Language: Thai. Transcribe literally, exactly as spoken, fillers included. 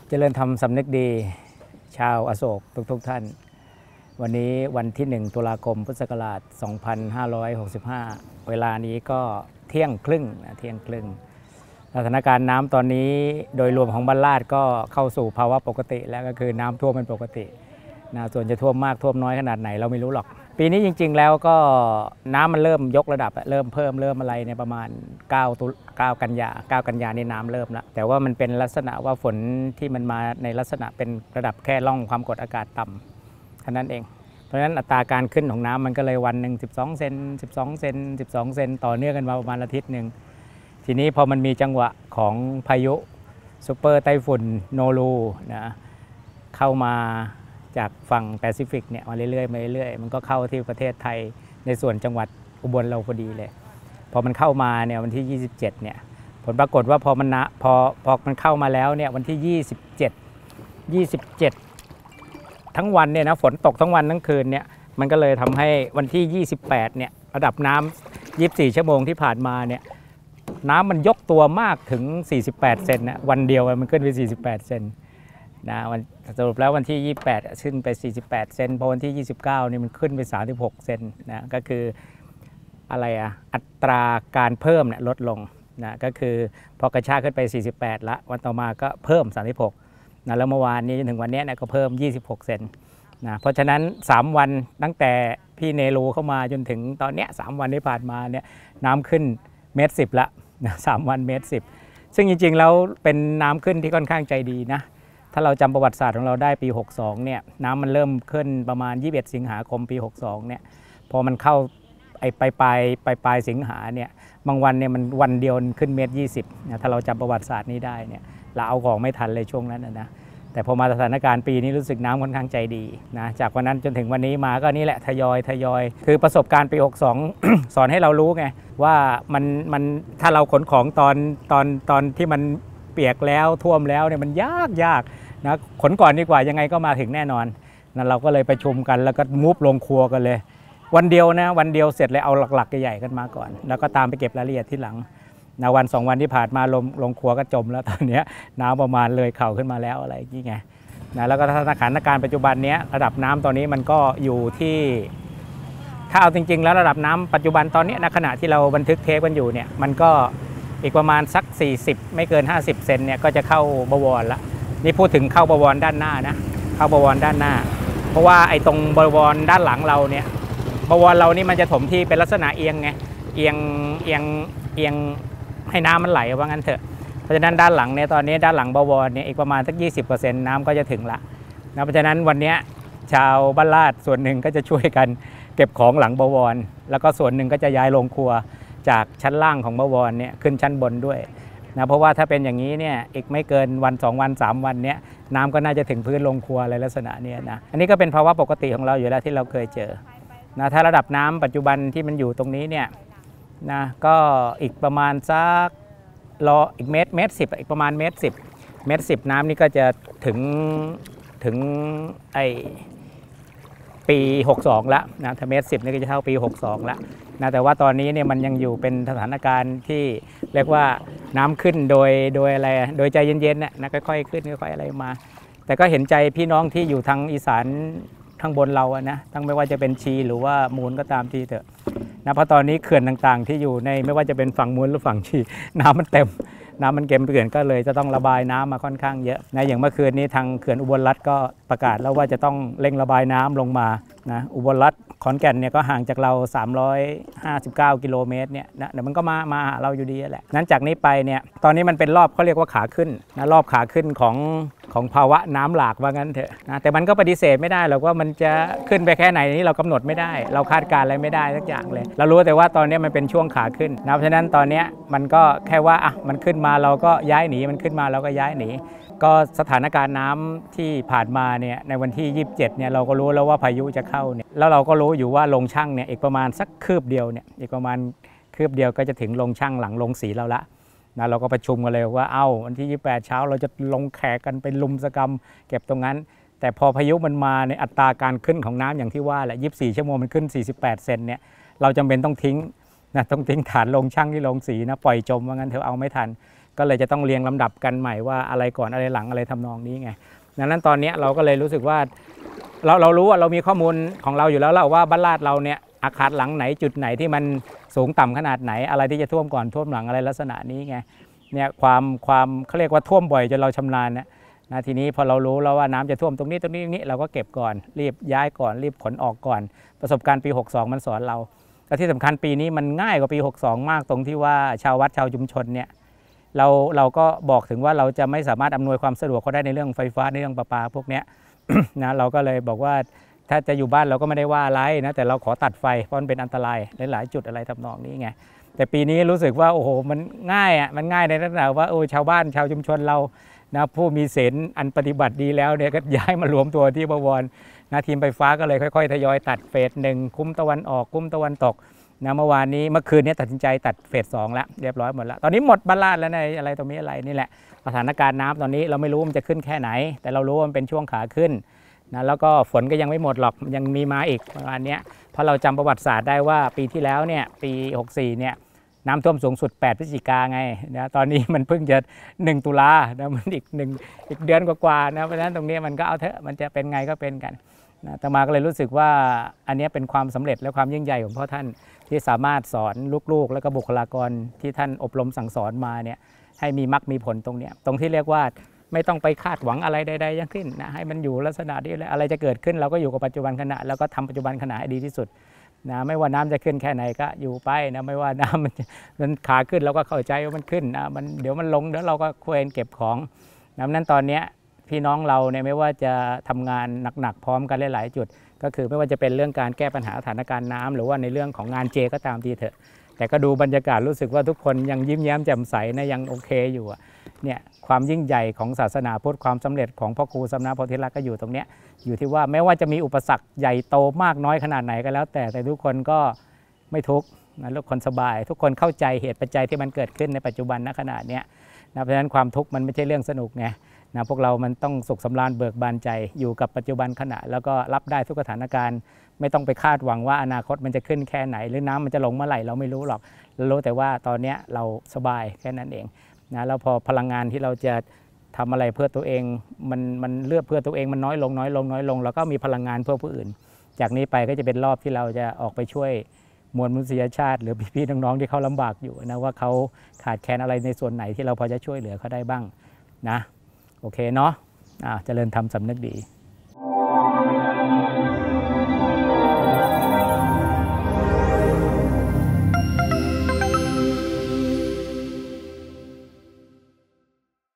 เจริญธรรมสำนึกดีชาวอโศกทุกๆ ท่านวันนี้วันที่หนึ่งตุลาคมพุทธศักราชสองพันห้าร้อยหกสิบห้าเวลานี้ก็เที่ยงครึ่งนะเที่ยงครึ่งสถานการณ์น้ำตอนนี้โดยรวมของบ้านลาดก็เข้าสู่ภาวะปกติแล้วก็คือน้ำท่วมเป็นปกตินะส่วนจะท่วมมากท่วมน้อยขนาดไหนเราไม่รู้หรอกปีนี้จริงๆแล้วก็น้ำมันเริ่มยกระดับเริ่มเพิ่มเริ่มอะไรในประมาณ9ตุ9กันยา9กันยานี่น้ำเริ่มแล้วแต่ว่ามันเป็นลักษณะว่าฝนที่มันมาในลักษณะเป็นระดับแค่ร่องความกดอากาศต่ำเท่านั้นเองเพราะฉะนั้นอัตราการขึ้นของน้ำมันก็เลยวันหนึ่งสิบสองเซนสิบสองเซนสิบสองเซนต่อเนื่องกันมาประมาณอาทิตย์หนึ่งทีนี้พอมันมีจังหวะของพายุซูเปอร์ไต้ฝุ่นโนรูนะเข้ามาจากฝั่งแปซิฟิกเนี่ยมาเรื่อยๆมาเรื่อยๆมันก็เข้าที่ประเทศไทยในส่วนจังหวัดอุบลเราพอดีเลยพอมันเข้ามาเนี่ยวันที่ยี่สิบเจ็ดเนี่ยผลปรากฏว่าพอมันนะพอพอมันเข้ามาแล้วเนี่ยวันที่ยี่สิบเจ็ด ยี่สิบเจ็ดทั้งวันเนี่ยนะฝนตกทั้งวันทั้งคืนเนี่ยมันก็เลยทำให้วันที่ยี่สิบแปดเนี่ยระดับน้ำยี่สิบสี่ชั่วโมงที่ผ่านมาเนี่ยน้ำมันยกตัวมากถึงสี่สิบแปดเซนนะวันเดียวมันขึ้นไปสี่สิบแปดเซนนะวันสรุปแล้ววันที่ยี่สิบแปดขึ้นไปสี่สิบแปดเซนพอวันที่ยี่สิบเก้านี่มันขึ้นไปสามสิบหกเซนนะก็คืออะไรอะอัตราการเพิ่มเนี่ยลดลงนะก็คือพอกระชากขึ้นไปสี่สิบแปดละวันต่อมาก็เพิ่มสามสิบหกนะแล้วเมื่อวานนี้จนถึงวันนี้เนี่ยก็เพิ่มยี่สิบหกเซนนะเพราะฉะนั้นสามวันตั้งแต่พี่เนรูเข้ามาจนถึงตอนเนี้ยสามวันที่ผ่านมาเนี่ยน้ำขึ้นเมตรสิบละนะสามวันเมตรสิบซึ่งจริงๆแล้วเป็นน้ำขึ้นที่ค่อนข้างใจดีนะถ้าเราจำประวัติศาสตร์ของเราได้ปีหกสองเนี่ยน้ำมันเริ่มขึ้นประมาณยี่สิบเอ็ดสิงหาคมปีหกสองเนี่ยพอมันเข้าไอ้ปลายปลายปลายปลายสิงหาเนี่ยบางวันเนี่ยมันวันเดียวขึ้นเมตรยี่สิบนะถ้าเราจำประวัติศาสตร์นี้ได้เนี่ยเราเอาของไม่ทันเลยช่วงนั้นนะแต่พอมาสถานการณ์ปีนี้รู้สึกน้ำค่อนข้างใจดีนะจากวันนั้นจนถึงวันนี้มาก็นี่แหละทยอยทยอยคือประสบการณ์ปีหกสอง สอนให้เรารู้ไงว่ามันมันถ้าเราขนของตอนตอนตอนที่มันเปียกแล้วท่วมแล้วเนี่ยมันยากยากนะขนก่อนดีกว่ายังไงก็มาถึงแน่นอนนั่นเราก็เลยประชุมกันแล้วก็มูฟลงครัวกันเลยวันเดียวนะวันเดียวเสร็จเลยเอาหลักๆใหญ่ๆกันมาก่อนแล้วก็ตามไปเก็บรายละเอียดที่หลังนะวันสองวันที่ผ่านมาลงลงครัวก็จมแล้วตอนนี้น้ำประมาณเลยเข่าขึ้นมาแล้วอะไรอย่างนี้ไงนะแล้วก็สถานการณ์ปัจจุบันนี้ระดับน้ำตอนนี้มันก็อยู่ที่ถ้าเอาจริงๆแล้วระดับน้ำปัจจุบันตอนนี้ณขณะที่เราบันทึกเทปกันอยู่เนี่ยมันก็อีกประมาณสักสี่สิบไม่เกินห้าสิบเซนเนี่ยก็จะเข้าบวรละนี่พูดถึงเข้าบวรด้านหน้านะเข้าบวรด้านหน้าเพราะว่าไอ้ตรงบวรด้านหลังเราเนี่ยบวรเรานี่มันจะถมที่เป็นลักษณะเอียงไงเอียงเอียงเอียงให้น้ำมันไหลว่างั้นเถอะเพราะฉะนั้นด้านหลังเนี่ยตอนนี้ด้านหลังบวรเนี่ยอีกประมาณสัก ยี่สิบเปอร์เซ็นต์ น้ำก็จะถึงละนะเพราะฉะนั้นวันนี้ชาวบ้านลาดส่วนหนึ่งก็จะช่วยกันเก็บของหลังบวรแล้วก็ส่วนหนึ่งก็จะย้ายลงครัวจากชั้นล่างของบวรเนี่ยขึ้นชั้นบนด้วยนะเพราะว่าถ้าเป็นอย่างนี้เนี่ยอีกไม่เกินวันสองวันสามวันเนี้ยน้ำก็น่าจะถึงพื้นลงครัวอะไรลักษณะนี้นะอันนี้ก็เป็นภาวะปกติของเราอยู่แล้วที่เราเคยเจอนะถ้าระดับน้ำปัจจุบันที่มันอยู่ตรงนี้เนี่ยนะก็อีกประมาณสักรออีกเมตรเมตรสิบอีกประมาณเมตรสิบเมตรสิบน้ำนี่ก็จะถึงถึงไอปีหกสองแล้วนะถ้าเมตรสิบนี่ก็จะเท่าปีหกสองแล้วนะแต่ว่าตอนนี้เนี่ยมันยังอยู่เป็นสถานการณ์ที่เรียกว่าน้ำขึ้นโดยโดยอะไรโดยใจเย็นๆนะนะค่อยๆขึ้นค่อยๆอะไรมาแต่ก็เห็นใจพี่น้องที่อยู่ทางอีสานข้างบนเราอะนะทั้งไม่ว่าจะเป็นชีหรือว่ามูลก็ตามทีเถอะนะเพราะตอนนี้เขื่อนต่างๆที่อยู่ในไม่ว่าจะเป็นฝั่งมูลหรือฝั่งชีน้ำมันเต็มน้ำมันเก็บเขื่อนก็เลยจะต้องระบายน้ำมาค่อนข้างเยอะนะอย่างเมื่อคืนนี้ทางเขื่อนอุบลรัตน์ก็ประกาศแล้วว่าจะต้องเร่งระบายน้ำลงมานะอุบลรัตน์ขอนแก่นเนี่ยก็ห่างจากเราสามร้อยห้าสิบเก้ากิโลเมตรเนี่ยนะเดี๋ยวมันก็มามาหาเราอยู่ดีแหละนั้นจากนี้ไปเนี่ยตอนนี้มันเป็นรอบเขาเรียกว่าขาขึ้นนะรอบขาขึ้นของของภาวะน้ำหลากว่างั้นเถอะนะแต่มันก็ปฏิเสธไม่ได้หรอกว่ามันจะขึ้นไปแค่ไหนนี้เรากำหนดไม่ได้เราคาดการอะไรไม่ได้สักอย่างเลยเรารู้แต่ว่าตอนนี้มันเป็นช่วงขาขึ้นนะเพราะฉะนั้นตอนนี้มันก็แค่ว่าอ่ะมันขึ้นมาเราก็ย้ายหนีมันขึ้นมาเราก็ย้ายหนีก็สถานการณ์น้ำที่ผ่านมาเนี่ยในวันที่ยี่สิบเจ็ดเนี่ยเราก็รู้แล้วว่าพายุจะเข้าเนี่ยแล้วเราก็รู้อยู่ว่าลงช่างเนี่ยอีกประมาณสักคืบเดียวเนี่ยอีกประมาณคืบเดียวก็จะถึงลงช่างหลังลงสีเราละนะเราก็ประชุมกันเลยว่าเอ้าวันที่ยี่สิบแปดเช้าเราจะลงแขกกันไปลุมสกรรมเก็บตรงนั้นแต่พอพายุมันมาในอัตราการขึ้นของน้ำอย่างที่ว่าแหละยี่สิบสี่ชั่วโมงมันขึ้นสี่สิบแปดเซนเนี่ยเราจำเป็นต้องทิ้งนะต้องทิ้งฐานลงช่างที่ลงสีนะปล่อยจมว่างั้นเถอะเอาไม่ทันก็เลยจะต้องเรียงลำดับกันใหม่ว่าอะไรก่อนอะไรหลังอะไรทำนองนี้ไงดังนั้นตอนนี้เราก็เลยรู้สึกว่าเราเรารู้ว่าเรามีข้อมูลของเราอยู่แล้วแล้วว่าบ้านลาดเราเนี่ยอาคารหลังไหนจุดไหนที่มันสูงต่ำขนาดไหนอะไรที่จะท่วมก่อนท่วมหลังอะไรลักษณะนี้ไงเนี่ยความความเขาเรียกว่าท่วมบ่อยจนเราชำนาญนะนะทีนี้พอเรารู้แล้วว่าน้ำจะท่วมตรงนี้ตรงนี้ตรงนี้เราก็เก็บก่อนรีบย้ายก่อนรีบขนออกก่อนประสบการณ์ปีหกสองมันสอนเราและที่สำคัญปีนี้มันง่ายกว่าปีหกสองมากตรงที่ว่าชาววัดชาวชุมชนเนี่ยเราเราก็บอกถึงว่าเราจะไม่สามารถอำนวยความสะดวกเขาได้ในเรื่องไฟฟ้าในเรื่องประปาพวกนี้ นะเราก็เลยบอกว่าถ้าจะอยู่บ้านเราก็ไม่ได้ว่าอะไรนะแต่เราขอตัดไฟเพราะมันเป็นอันตรายหลายๆจุดอะไรทำนองนี้ไงแต่ปีนี้รู้สึกว่าโอ้โหมันง่ายอ่ะมันง่ายในลักษณะว่าโอ้ชาวบ้านชาวชุมชนเรานะผู้มีศีลอันปฏิบัติดีแล้วเนี่ยก็ย้ายมารวมตัวที่บวรนะทีมไฟฟ้าก็เลยค่อยๆทยอยตัดเฟสหนึ่งคุ้มตะวันออกคุ้มตะวันตกนะเมื่อวานนี้เมื่อคืนนี้ตัดสินใจตัดเฟสสองแล้วเรียบร้อยหมดแล้วตอนนี้หมดบ้านลาดแล้วในอะไรตรงนี้อะไรนี่แหละสถานการณ์น้ำตอนนี้เราไม่รู้มันจะขึ้นแค่ไหนแต่เรารู้ว่ามันเป็นช่วงขาขึ้นนะแล้วก็ฝนก็ยังไม่หมดหรอกยังมีมาอีกประมาณนี้เพราะเราจำประวัติศาสตร์ได้ว่าปีที่แล้วเนี่ยปีหกสี่เนี่ยน้ำท่วมสูงสุดแปดพฤศจิกาไงนะตอนนี้มันเพิ่งจะหนึ่งตุลานะมันอีกหนึ่งอีกเดือนกว่าๆนะเพราะฉะนั้นตรงนี้มันก็เอาเถอะมันจะเป็นไงก็เป็นกันนะแต่มาก็เลยรู้สึกว่าอันนี้เป็นความสำเร็จและความยิ่งใหญ่ของพ่อท่านที่สามารถสอนลูกๆและก็บุคลากรที่ท่านอบรมสั่งสอนมาเนี่ยให้มีมรรคมีผลตรงเนี้ยตรงที่เรียกว่าไม่ต้องไปคาดหวังอะไรใดๆยังขึ้นนะให้มันอยู่ลักษณะที่อะไรจะเกิดขึ้นเราก็อยู่กับปัจจุบันขณะแล้วก็ทำปัจจุบันขณะให้ดีที่สุดนะไม่ว่าน้ำจะขึ้นแค่ไหนก็อยู่ไปนะไม่ว่าน้ำมันมันขาขึ้นเราก็เข้าใจว่ามันขึ้นนะมันเดี๋ยวมันลงเดี๋ยวเราก็ควรเก็บของนะนั้นตอนนี้พี่น้องเราเนี่ยไม่ว่าจะทำงานหนักๆพร้อมกันหลายๆจุดก็คือไม่ว่าจะเป็นเรื่องการแก้ปัญหาสถานการณ์น้ำหรือว่าในเรื่องของงานเจก็ตามทีเถอะแต่ก็ดูบรรยากาศรู้สึกว่าทุกคนยังยิ้มแย้มแจ่มใสนะยังโอเคอยู่เนี่ยความยิ่งใหญ่ของศาสนาพุทธความสำเร็จของพ่อครูสำนักโพธิลักษณ์ก็อยู่ตรงนี้อยู่ที่ว่าแม้ว่าจะมีอุปสรรคใหญ่โตมากน้อยขนาดไหนก็แล้วแต่แต่ทุกคนก็ไม่ทุกข์นะทุกคนสบายทุกคนเข้าใจเหตุปัจจัยที่มันเกิดขึ้นในปัจจุบันณขณะนี้นะเพราะฉะนั้นความทุกข์มันไม่ใช่เรื่องสนุกไงนะพวกเรามันต้องสุขสำราญเบิกบานใจอยู่กับปัจจุบันขณะแล้วก็รับได้ทุกสถานการณ์ไม่ต้องไปคาดหวังว่าอนาคตมันจะขึ้นแค่ไหนหรือน้ำมันจะลงเมื่อไหร่เราไม่รู้หรอกเรารู้แต่ว่าตอนนี้เราสบายแค่นั้นเองนะแล้วพอพลังงานที่เราจะทำอะไรเพื่อตัวเองมันมันเลือกเพื่อตัวเองมันน้อยลงน้อยลงน้อยลงแล้วก็มีพลังงานเพื่อผู้อื่นจากนี้ไปก็จะเป็นรอบที่เราจะออกไปช่วยมวลมนุษยชาติหรือพี่ๆน้องๆที่เขาลำบากอยู่นะว่าเขาขาดแคลนอะไรในส่วนไหนที่เราพอจะช่วยเหลือเขาได้บ้างนะโอเคเนาะอ่าเจริญธรรมสำนึกดี